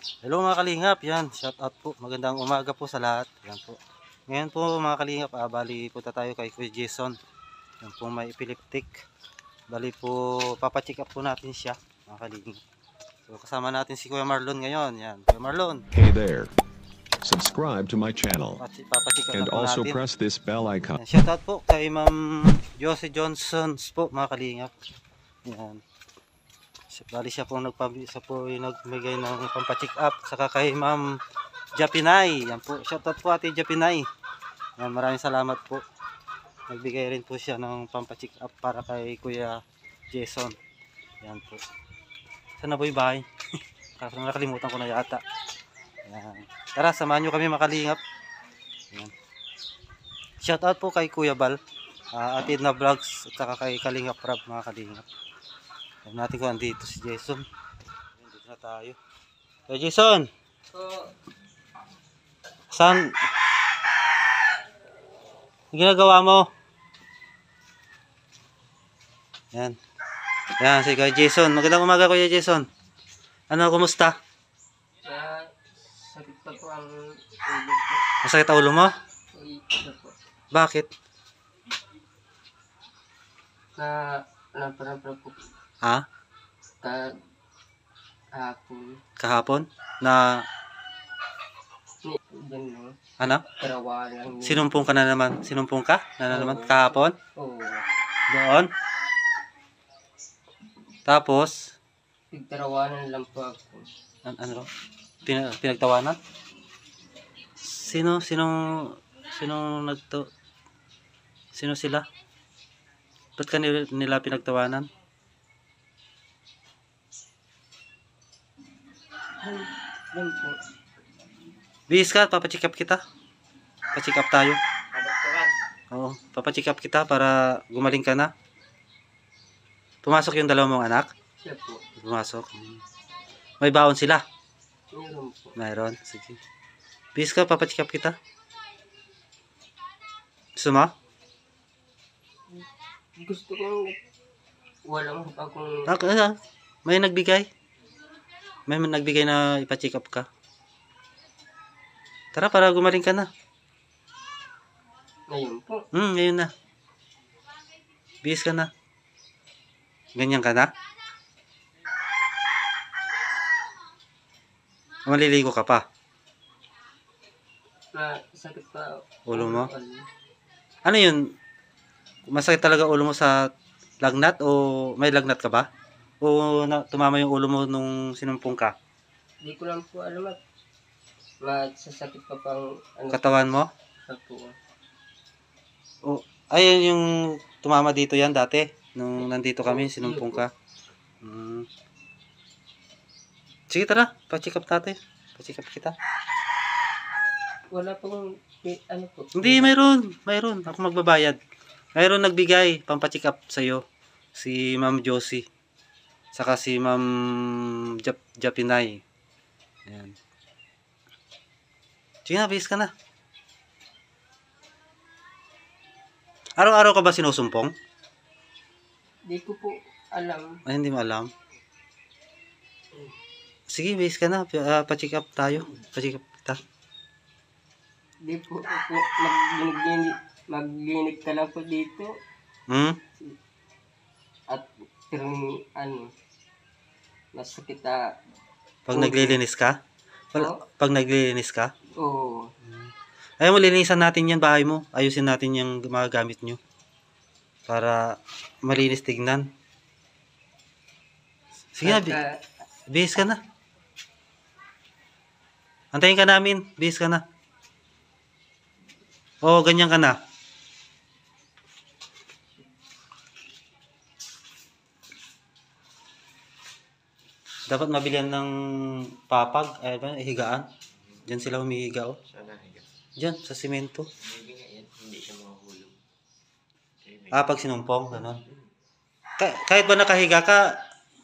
Hello mga kalingap, yan, shout out po. Magandang umaga po sa lahat. Yan po. Ngayon po mga kalingap, bali punta tayo kay Kuya Jason. Yan po may epileptic. Bali po papacheck up po natin siya mga kalingap. So kasama natin si Kuya Marlon ngayon. Yan, Kuya Marlon. Hey there. Subscribe to my channel. Papacheck up And na po also natin. press this bell icon. Yan, shout out po kay Ma'am Josie Johnson po mga kalingap. Yan. Bali siya po nagbigay ng pampacheck up saka kay Ma'am Japinay. Yan po, shoutout po Ate Japinay. Yan, maraming salamat po. Nagbigay rin po siya ng pampacheck up para kay Kuya Jason. Yan po. Sana po yung bahay? Kasi nakalimutan ko na yata. Yan. Tara, samahan nyo kami makalingap. Yan. Shoutout po kay Kuya Bal, Ate na Vlogs at saka kay Kalingap Rab mga kalingap. Alam natin kung andito si Jason. Dito na tayo. Hey Jason! Saan? Ang ginagawa mo? Yan. Yan si Kuya Jason. Magandang umaga Kuya Jason. Ano, kumusta? Sakit pa po ang ulo po. Masakit ang ulo mo? Po. Bakit? Napara po. Ha? Hapon. Kahapon? Na Diyan no. ano? Tarawanan. Sinumpong ka na naman? Sinumpong ka? Na naman? Kahapon? Oo. Doon? Tapos? Tarawanan lang po ako. Ano? Pinagtawanan? Sino sila? Ba't ka nila pinagtawanan? Yan po. Bihis ka, papacheck up kita. Pacheck up tayo. Doktoran. Oo, papacheck up kita para gumaling ka na. Pumasok yung dalawang mong anak? Siya po. Pumasok. May baon sila? Meron po. Mayroon, sige. Bihis ka, papacheck up kita. Gusto mo? Gusto kong walang akong May nagbigay. May nagbigay na ipa-check up ka. Tara, para gumaling ka na. ngayon po. Ngayon na. Bihis ka na. Ganyan ka na? Maliligo ka pa. Sakit pa. Ulo mo? Ano yun? Masakit talaga ulo mo sa lagnat o may lagnat ka ba? O tumama yung ulo mo nung sinumpong ka? Hindi ko lang po alam at magsasakit pa pang Katawan mo? po. O, ayun yung tumama dito yan dati. Nung nandito kami, sinumpong ka. Sige tara, pa-check up natin. Pa-check up kita. Wala pong ano po. Hindi, mayroon. Ako magbabayad. Mayroon nagbigay, pampacheck up sa'yo. Si Ma'am Josie. Saka si Ma'am Japinay. Ayan. Sige na, bihis ka na. Araw-araw ka ba sinusumpong? Hindi ko po alam. Ay, hindi mo alam. Sige, bihis ka na. Pa-check up tayo. Pa-check up kita. Hindi po ako maglinig ka lang po dito. At pero masakit Pag naglilinis ka? Pag naglilinis ka? Oo. Ayaw mo, linisan natin yan bahay mo. Ayusin natin yung mga gamit nyo. Para malinis tignan. Sige na, bihis ka na. Antayin ka namin, bihis ka na. Oo, ganyan ka na. Dapat mabilihan ng papag, higaan. Diyan sila humihiga, oh. Diyan, sa simento. Hindi siya mahulog. Pag sinumpong, gano'n. Kahit ba nakahiga ka,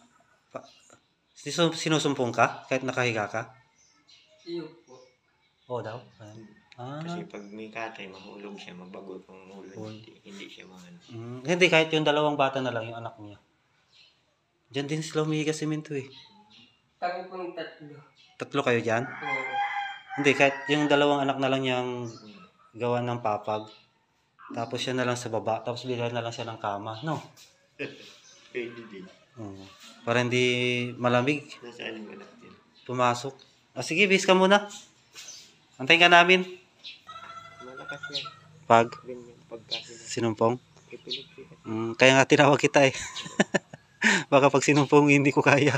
sinusumpong ka? Kahit nakahiga ka? Iyo po. Oo daw. Kasi pag may katay, mahulog siya, mabagot ang ulo. Hindi siya mahulog. Hindi, kahit yung dalawang bata na lang, yung anak niya. Diyan din sila humihiga sa simento eh. Kami pong tatlo. Tatlo kayo dyan? Oo. Hindi, kahit yung dalawang anak na lang niyang gawa ng papag. Tapos siya na lang sa baba. Tapos bilhan na lang siya ng kama. No? Pwede din. Oo. Para hindi malamig. Nasaan yung anak din? Pumasok. Sige, bis ka muna. Antayin ka namin. Malakas yan. Pag Ganyan. Pagkasi na. sinumpong. Epilepsy. Kaya nga tinawag kita eh. Baka pag sinumpong hindi ko kaya.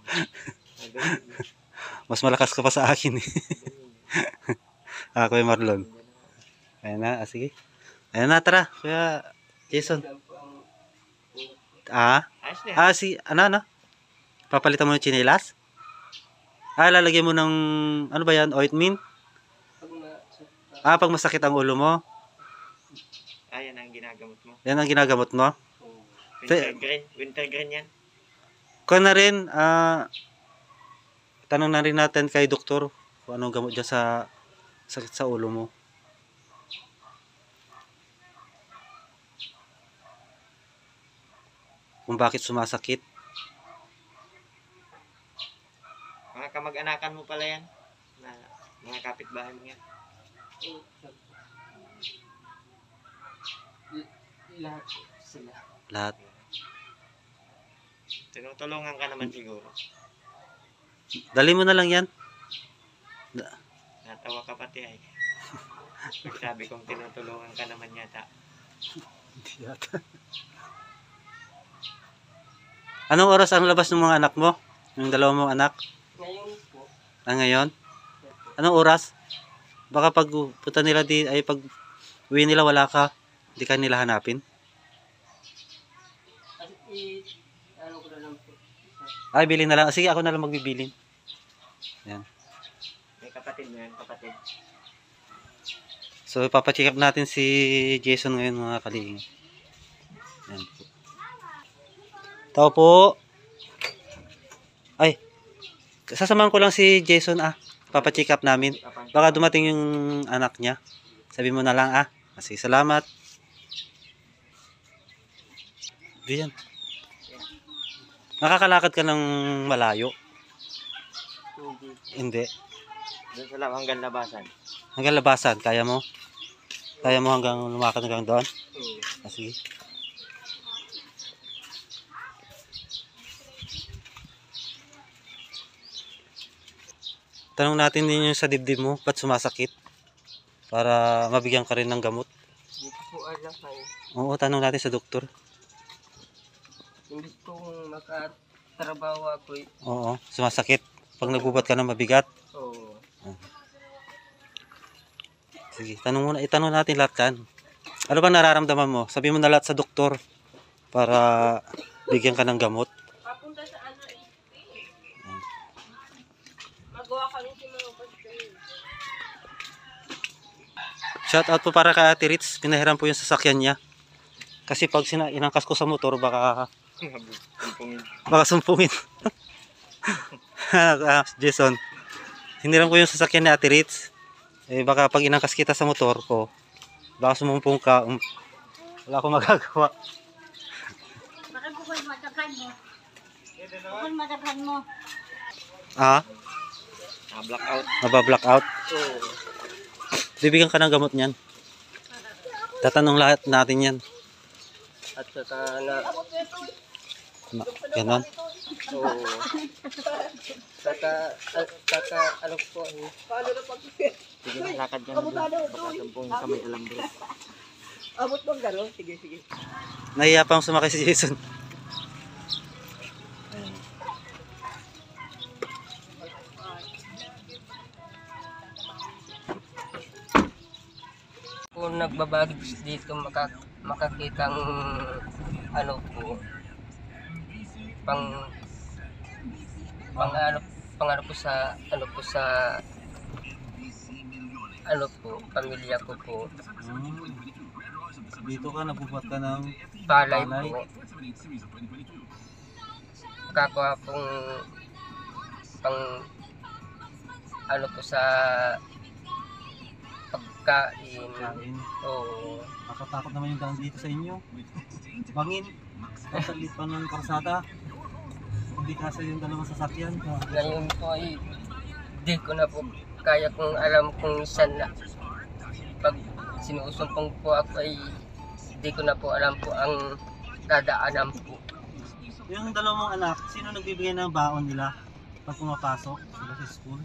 Mas malakas ka pa sa akin eh. Ako yung Marlon. Ayan na, sige. Ayan na, tara. Kuya Jason. Yan po ang Ayos na. Ano? Papalitan mo ng tsinelas? Lalagyan mo ng, ano ba yan, ointment? pag Pag masakit ang ulo mo. Ayan ang ginagamot mo. Yan ang ginagamot mo. Wintergreen yan. Kung na rin, tanong na rin natin kay doktor kung anong gamot dyan sa sakit sa ulo mo. Kung bakit sumasakit. Mga kamag-anakan mo pala yan. Na, mga kapitbahay mo yan. lahat sila. Lahat. Tinutulungan ka naman siguro. Dali mo na lang yan. Natawa ka pati ay. Sabi kong tinutulungan ka naman yata. Hindi yata. Anong oras ang labas ng mga anak mo? Yung dalawa mong anak? Ngayon po, Ngayon? Anong oras? Baka pag punta nila pag uwi nila wala ka, hindi ka nila hanapin? ano ko na lang po. Ay, bilhin na lang. Sige, ako na lang magbibilin. Yan. May kapatid mo yan, kapatid. So, ipapacheck up natin si Jason ngayon mga kalingin. Yan po. Tao po. Ay, sasamahan ko lang si Jason papacheck up namin. Baka dumating yung anak niya. Sabi mo na lang Kasi salamat. Diyan. Nakakalakad ka ng malayo? Hindi. Doon sa lang hanggang labasan. Hanggang labasan, kaya mo? Kaya mo hanggang lumakad hanggang doon? Sige. Tanong natin din yung sa dibdib mo, ba't sumasakit? Para mabigyan ka rin ng gamot. Dito po alam kayo. Oo, tanong natin sa doktor. Imbis kong makatrabaho ako Oo, sumasakit. Pag nagbubat ka ng mabigat. Oo. Sige, itanong natin lahat yan. Ano ba nararamdaman mo? Sabi mo na lahat sa doktor para bigyan ka ng gamot. Papunta sa magawa kami si mga pastor. Shout out po para kay Ate Ritz. Pinahiram po yung sasakyan niya. Kasi pag inangkas ko sa motor, baka sumpungin. Jason, hiniram ko yung sasakyan ni Ate Ritz. Baka pag inangkas kita sa motor ko, baka sumumpong ka. Wala akong magagawa. Bakit bukol madaghan mo? Bukol madaghan mo. Blackout. Mabablock-out. Oo. Bibigyan ka ng gamot niyan. Tatanong lahat natin yan. At saka Ganon. oo. Saka ano po Sige, lakad ka na doon. Baka sampung kamay alam doon. abot mo gano'n? Sige. Nahiya pang sumakay si Jason. Kung nagbabagi dito makakitang ano po pang pamilya ko po. Dito ka, nabubuhat ka ng Palay Palay. po. Kakakuha pong pang sa pagkain. kain. Oo. Nakatakot naman yung daan dito sa inyo. Bangin. Kasalit pa ng karsada. Hindi kasi yung dalawang sasakyan. Ngayon po ay di ko na po kaya kung alam kung saan na. Pag sinusumpong po ako ay di ko na po alam po ang dadaanan po. Yung dalawang anak, sino nagbibigay ng baon nila pag pumapasok sila sa school?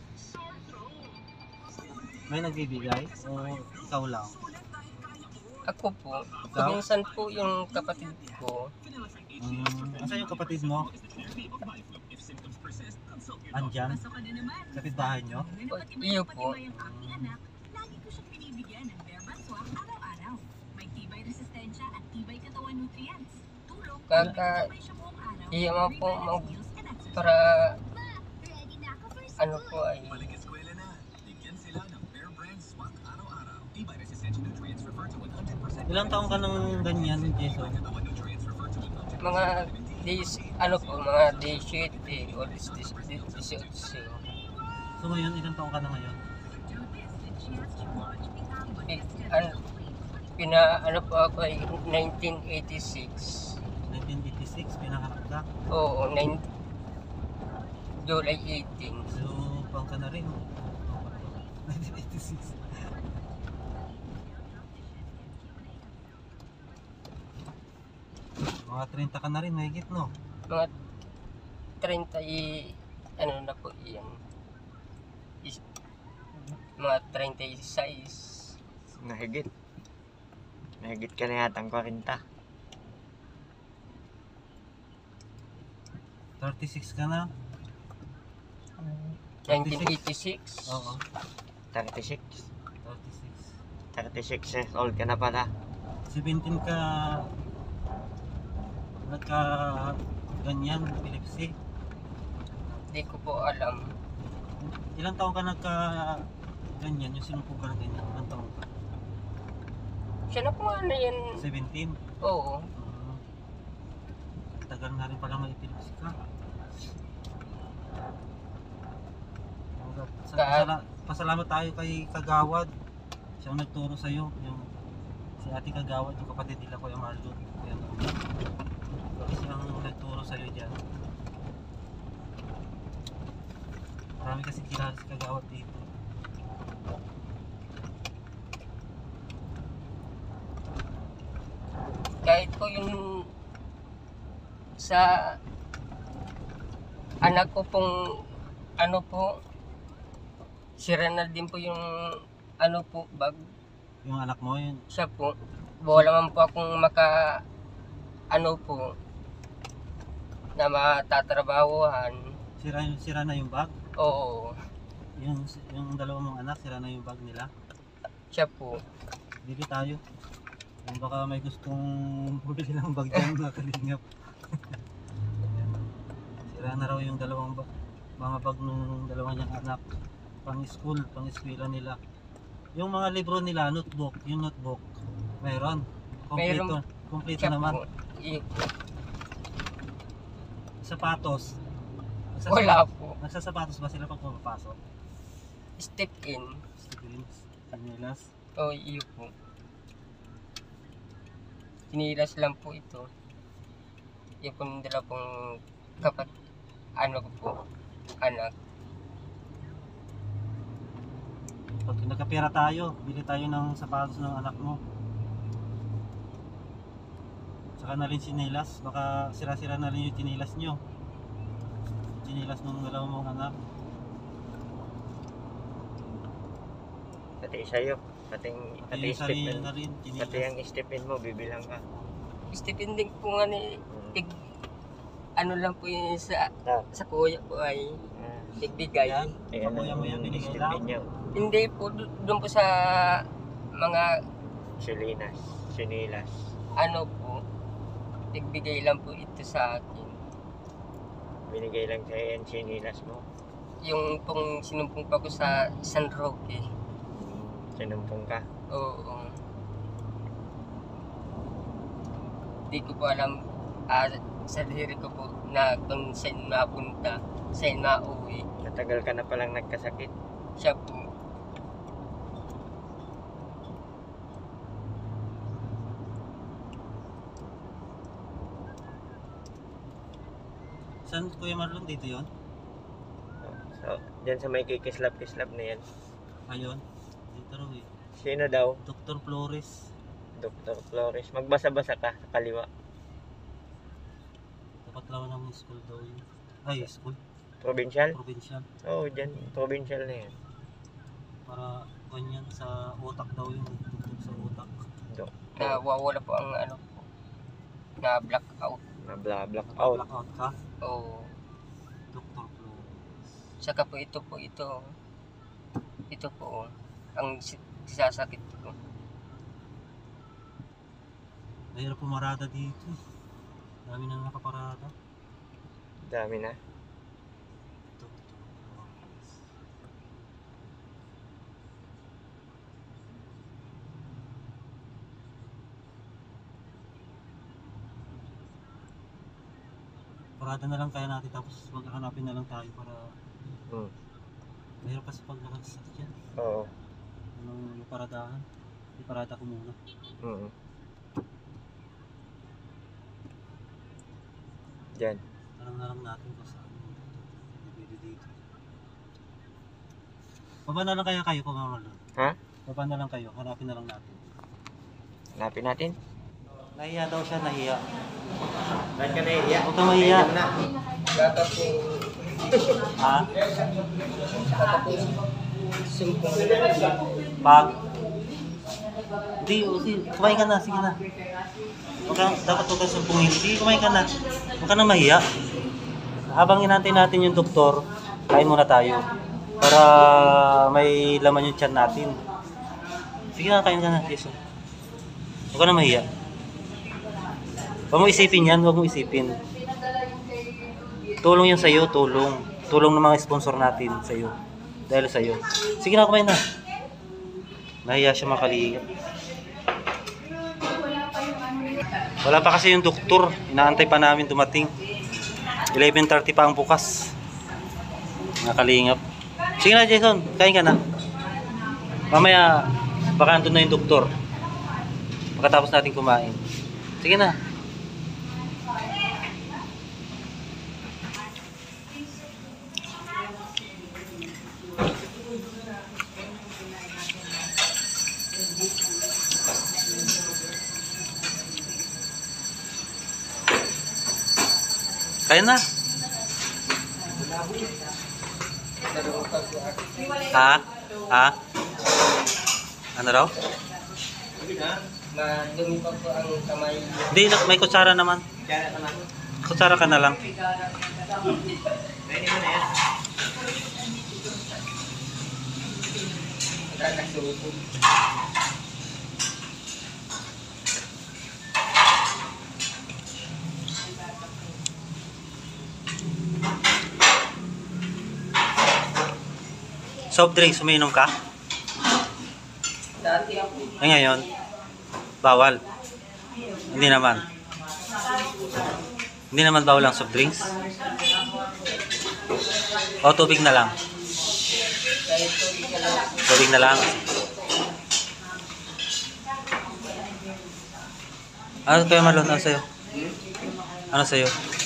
May nagbibigay o ikaw lang? Ako po, minsan po yung kapatid ko, Asan yung kapatid mo? Andyan? Kapitbahay nyo? iyo po, kaka iyo mo po para ano po ay Ilang taong ka nang ganyan, Jason? mga days, ano po, mga day sheet o 18. So ngayon, ilang taong ka na ngayon? Ano po ako ay 1986. 1986, pinanganak ka. Oo, July 18. So, pang ka na rin. 1986. Mga 30 ka na rin, mahigit no? Mga 30 ano na po iyan. Mga 36. Nahigit. Nahigit ka na yata ang 40. 36 ka na? 1986. Oo, 36. 36. 36 years old ka na pala. 17 ka nagka ganyan, epilepsy. Hindi ko po alam. Ilang taon ka nagka ganyan, yung sinumpong ka ng ganyan? Ilang taon ka? Siya na po ano yan. 17? Oo. Tagal na rin pala may epilepsy ka. Pasalamat tayo kay Kagawad. Siya ang nagturo sa'yo. Yung, si Ate Kagawad, yung kapatid nila Kuya Marlon. Yan. Siya ang nagturo sa'yo dyan. Marami kasi kilala si Kagawad dito. Kahit po yung sa anak ko pong ano po, sira na din po yung ano po bag. Yung anak mo, yun. Siya po, wala man po akong ano po na matatrabahuhan. Sira na yung bag. Oo, Yung dalawa mong anak, sira na yung bag nila. siya po. Bili tayo. Kung baka may gustong bumili ng bag dyan na kalingap. Sira na raw yung dalawang mga bag ng dalawang niyang anak. Pang school, pang eskwela nila. Yung mga libro nila, notebook, yung notebook, mayroon. Kompleto. Kompleto Siya naman. po. Iyo po. Sapatos. Wala po. Nagsasapatos ba sila pag pumapasok? Step in. Stickins, sinilas. O iyo po. Sinilas lang po ito. Iyo po nila pong ano ko po, anak. Pag nagkapera tayo, bili tayo ng sapatos ng anak mo. Saka na rin sinilas, baka sira-sira na rin yung tinilas nyo. Tinilas ng dalawang mong anak. Pati sa'yo. Pati Yung sarili stipend. na rin, Pati tinilas. ang stipend mo, bibilang ka. Stipending po nga ni ano lang po yun sa kuya po ay nagbigay. Yan, Ayan kuya mo yan, ang binigay stipend lang. niya. Hindi po doon po sa mga Sinilas. ano po, nagbigay lang po ito sa akin. Binigay lang sa'yo yan, sinilas mo. Yung pong sinumpong pa ko sa San Roque. Sinumpong ka. Oo. Hindi ko po alam sa diri ko po na kung saan mapunta, saan mauwi. Natagal ka na palang nagkasakit. Siya po. Saan Kuya Marlon? Dito yon? So, dyan sa may kikislap-kislap na yan. Ayun. Dito raw eh. Sino daw? Dr. Flores. Dr. Flores. Magbasa-basa ka sa kaliwa. Dapat lawan ng school daw yun. Ay, school. Provincial? Provincial. Oo, dyan. Provincial na yan. Para ganyan sa utak daw yun. Tugtog sa utak. Nawawala po ang ano po, na blackout. Na-black out. Blackout ka. O Dr. Flores. saka po ito po ang sasakit ko. Mahirap pumarada dito eh. Dami na nakaparada. Dami na. Dr. Flores. Parada na lang kaya natin tapos maghahanapin na lang tayo para Hmm. mahirap kasi pag nakasakyan. Oo. Anong paradahan? Iparada ko muna. Mm. Dyan. Alam na lang natin kung saan pwede dito. Baba na lang kaya kayo kung Marlon. Ha? Baba na lang kayo, hanapin na lang natin. Hanapin natin. Nahiya daw siya, nahiya. Ba't ka nahiya? Huwag kang mahiya. Baka po, Ha? baka po sumpong Pag? Hindi, kumain ka na, sige na. Dapat huwag kang sumpungin. Sige, kumain ka na. Huwag ka na mahiya. Habang inantay natin yung doktor, kain muna tayo. Para may laman yung tiyan natin. Sige na, kain ka na, Jason. Huwag ka na mahiya. Huwag mo isipin yan, huwag mo isipin. Tulong yan sa'yo, tulong. Tulong ng mga sponsor natin sa'yo. Dahil sa'yo. Sige na, kumain na. Nahiya siya makalingap. Wala pa kasi yung doktor. Inaantay pa namin dumating. 11:30 pa ang bukas. Nakalingap. Sige na, Jason. Kain ka na. Mamaya, baka andun na yung doktor. Pagkatapos natin kumain. Sige na. Kain na. Ha? Ha? Ano raw? madumi pa po ang kamay. Hindi, may kutsara naman. Kutsara ka na lang. Nakakasuko. Soft drinks, umiinom ka? Dati ako. Ay ngayon, bawal. Hindi naman. Hindi naman bawal ang soft drinks. O tubig na lang. Kahit tubig na lang. Tubig na lang. Ano kaya Marlon? Ano sa'yo? Ano sa'yo?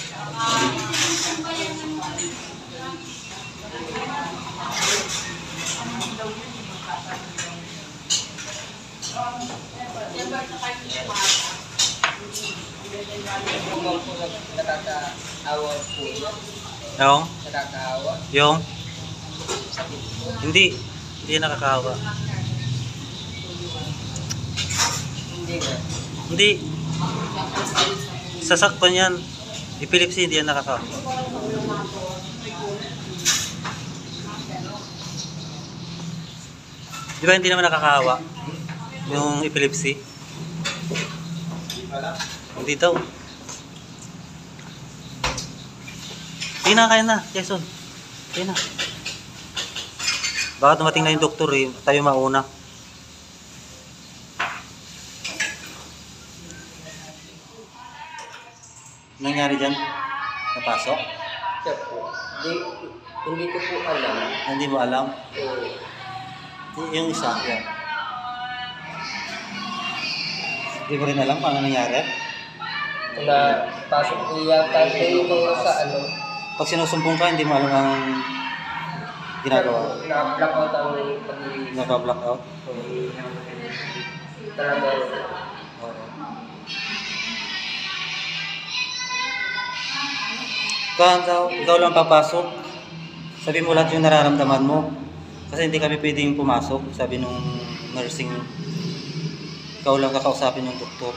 Kung po nakakaawa po. Yung? Nakakaawa. Yung? Sakit po. Hindi. Hindi nakakahawa. Hindi na. Hindi. Sasakpan yan. Epilepsy, hindi yan nakakahawa. Di ba hindi naman nakakahawa? Yung epilepsy? Hindi daw. Sige na, kaya na, Jason. Kaya na. Baka dumating na yung doktor eh. Tayo mauna. Nangyari dyan? Napasok? Siya po. Hindi ko po alam. Hindi mo alam? Eh, Yung isa, yan. Hindi mo rin alam paano nangyari? na pasok ko yata kayo ko sa ano, Pag sinusumpong ka, hindi mo alam ang ginagawa. Na-blackout ang pag Naka-blackout. talagang Ikaw lang papasok. Sabi mo lahat yung nararamdaman mo. Kasi hindi kami pwedeng pumasok. Sabi nung nursing, ikaw lang kakausapin yung doktor.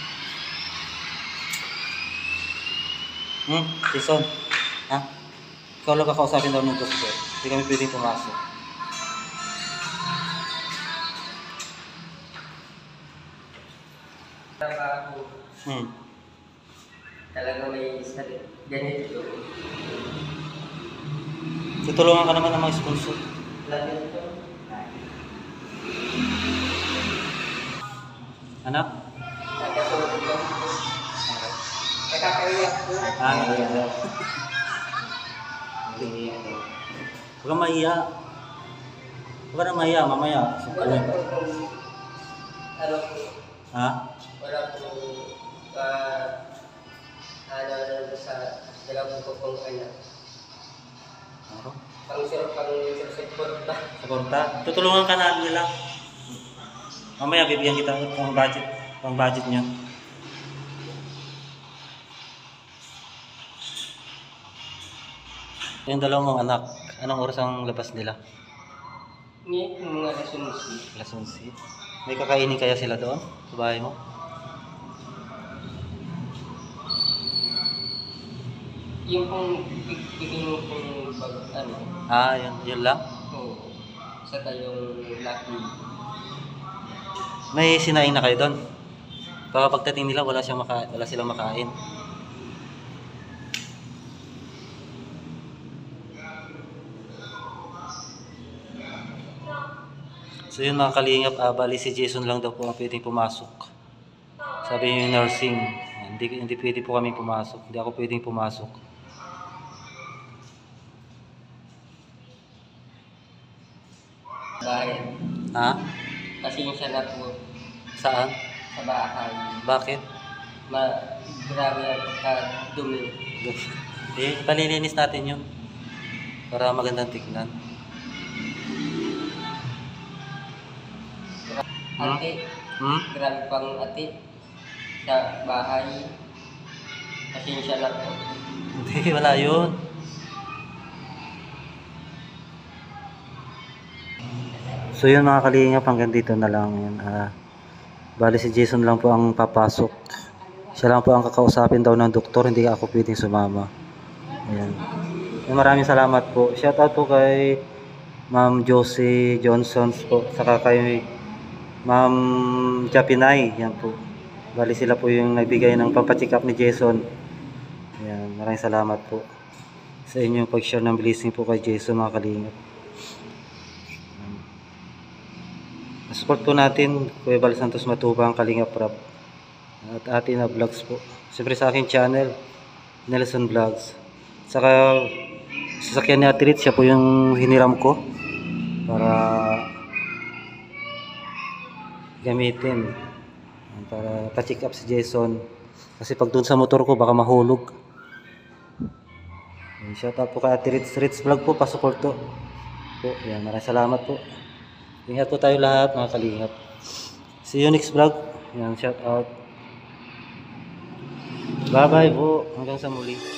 Jason? Ha? Ikaw lang kakausapin daw ng doktor. Hindi kami pwedeng pumasok. trabaho. Talagang may sarili. Ganito. Tutulungan ka naman ng mga sponsor. Lagi ito. Anak? Nagkasunod ito. Nakakaiyak ko. Nakakaiyak. Huwag kang mahiya. Huwag ka na mahiya, mamaya. Wala po kung ano po. Ha? Wala po ano sa dalawa po kung anak. Ano? Pang-support ba? Suporta. Tutulungan ka na nila. Mamaya bibigyan kita ng budget niya. Yung dalawang mong anak, anong oras ang labas nila? Ngayon yung mga nasunsi. Alas 11. May kakainin kaya sila doon? Sa bahay mo? Yung pong pipino pong ano. Yun lang? Oo. Saka yung lucky. May sinaing na kayo doon? Baka pagdating nila wala silang makain. So yun mga kalingap, bali si Jason lang daw po ang pwedeng pumasok. Sabi niyo yung nursing, hindi pwede po kami pumasok. Hindi ako pwedeng pumasok. Bahay. Ha? Kasi yung siya na po Saan? sa bahay. Bakit? Grabe ang dumi. Palilinis natin yun. Para magandang tignan. Ate, grabe pang ate sa bahay. Pasensya na po. Hindi, wala yun. So yun mga kalingap, hanggang dito na lang yun. Bali si Jason lang po ang papasok. Siya lang po ang kakausapin daw ng doktor, hindi ako pwedeng sumama. Ayan. Maraming salamat po. Shoutout po kay Ma'am Josie Johnson po, saka kay Ma'am Japinay. Yan po. Bali sila po yung nagbigay ng pampacheck up ni Jason. Ayan. Maraming salamat po sa inyong pag-share ng blessing po kay Jason mga kalingap. Support po natin Kuya Bal Santos Matubang, Kalingap Rap at atin na vlogs po. Siyempre sa aking channel Nelson Vlogs. Saka sasakyan ni Ate Ritz, siya po yung hiniram ko para gamitin para pa-check up si Jason kasi pag dun sa motor ko baka mahulog. Shout out po kay Ate Ritz Vlog po, pa-support po. Yan, maraming salamat po. Ingat po tayo lahat mga kalingap. See you next vlog. Yan, shout out. Bye bye po. Hanggang sa muli.